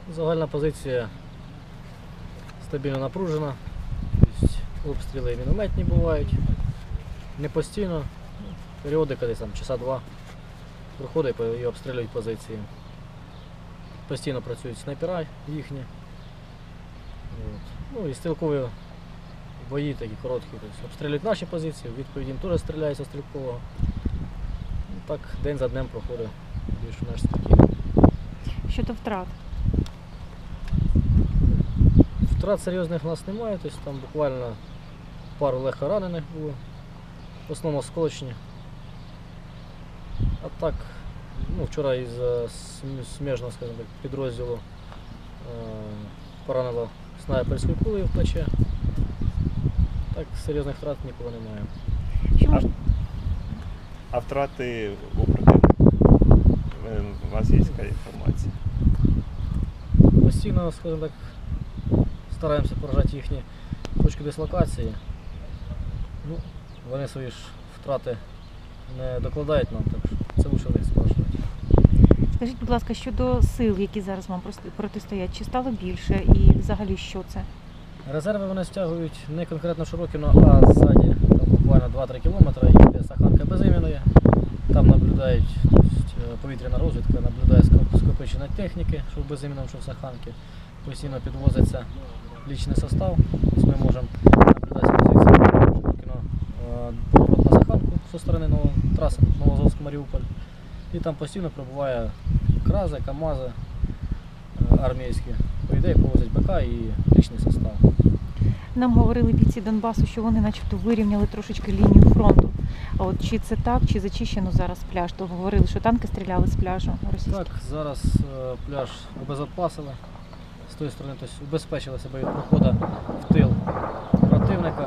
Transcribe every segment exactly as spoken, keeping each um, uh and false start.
Загальна позиція стабільно напружена, тобто обстріли мінометні бувають, не постійно, періодика десь там часа два проходить і обстрілюють позиції. Постійно працюють снайпера їхні. От. Ну і стрілкові бої такі короткі, тобто обстрілюють наші позиції, відповідь їм теж стріляється стрілкового. Ну, так день за днем проходить більш-менш спокійно. Щодо втрат? Втрат серйозних у нас немає, тобто там буквально пару легко ранених було, в основному осколочні. А так, ну, вчора із сміжного, скажімо так, підрозділу е поранило снайперською кулею в плече. Так, серйозних втрат нікого немає. Що можна? А втрати у противника? У вас є яка інформація? Постійно, скажімо так, стараємося поражати їхні точки дислокації. Ну, вони свої ж втрати не докладають нам, так що це лише в них спрашувати. Скажіть, будь ласка, щодо сил, які зараз вам протистоять, чи стало більше і взагалі що це? Резерви вони стягують не конкретно Широкіно, а ззаді, там буквально два-три кілометри, є Саханка Безіменної. Там наблюдають, тобто, повітряна розвідка, наблюдає скопичення техніки, що в Безіменному, що в Саханці. Постійно підвозиться лічний состав, тобто ми можемо наблюдати з позиції Широкіно поворот на Саханку зі сторони нової траси Новоазовськ-Маріуполь. І там постійно прибуває крази, КАМАЗи армійські. По ідеї повозять БК і лічний состав. Нам говорили бійці Донбасу, що вони начебто вирівняли трошечки лінію фронту. А от чи це так, чи зачищено зараз пляж? То говорили, що танки стріляли з пляжу російського. Так, зараз е, пляж обезопасили. З тої сторони, тобто убезпечили себе від проходу в тил противника.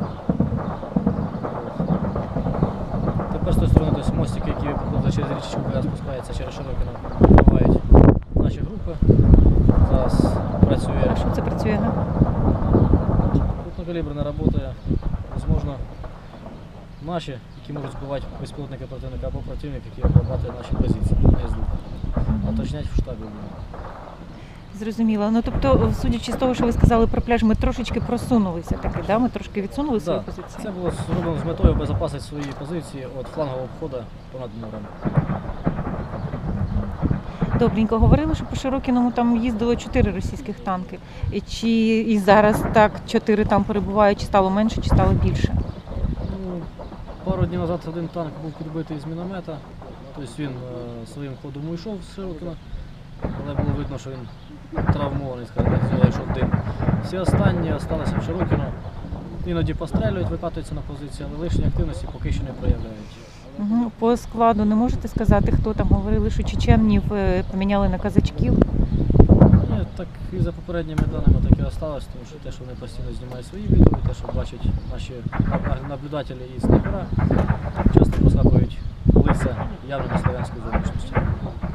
Тепер з тої сторони, тобто мостики, які проходять через річечку, яка спускається через Широкіно, бувають наші групи. Зараз працює. А що це працює? Крупнокаліберна працює, можливо, наші, які можуть збивати безпілотники противника, або противник, який обрабатує наші позиції на ізду. А точнять в штабі. Зрозуміло. Ну, тобто, судячи з того, що ви сказали про пляж, ми трошечки просунулися таки, да? Ми трошки відсунули свої Да, позиції? це було зроблено з метою обезопасити свої позиції від флангового обходу понад морем. Добренько. Говорили, що по Широкіному там їздило чотири російських танки. І чи і зараз так чотири там перебувають, чи стало менше, чи стало більше? Ну, пару днів назад один танк був підбитий з міномета, тобто він е, своїм ходом уйшов з Широкіна, але було видно, що він травмований, скажімо так, знову йшов дим. Всі останні залишилися в Широкіно, іноді пострелюють, викатуються на позиції, але лишньої активності поки що не проявляють. Угу. По складу не можете сказати, хто там? Говорили, що чеченів поміняли на казачків? Ні, так і за попередніми даними так і залишилось, тому що те, що вони постійно знімають свої відео, і те, що бачать наші наблюдателі і снайпера, часто проскакують лиця явно на слов'янську зовнішністю.